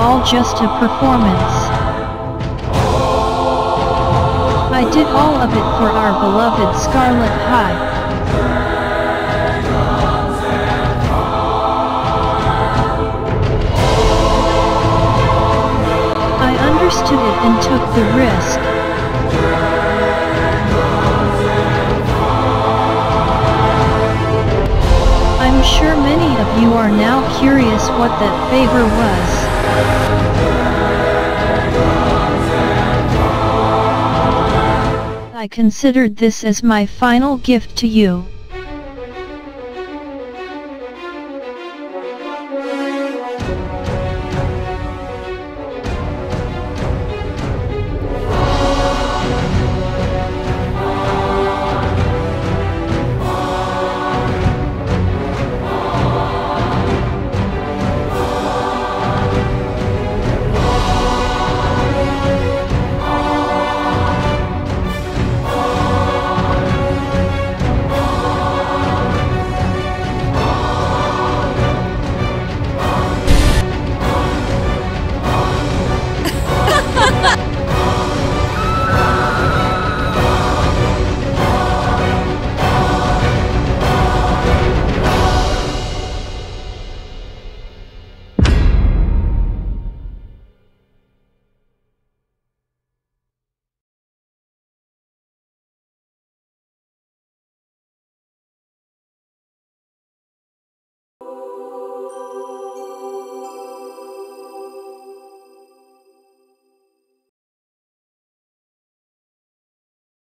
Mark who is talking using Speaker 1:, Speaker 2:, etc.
Speaker 1: all just a performance. I did all of it for our beloved Scarlet High. I understood it and took the risk. I'm sure many of you are now curious what that favor was. I considered this as my final gift to you.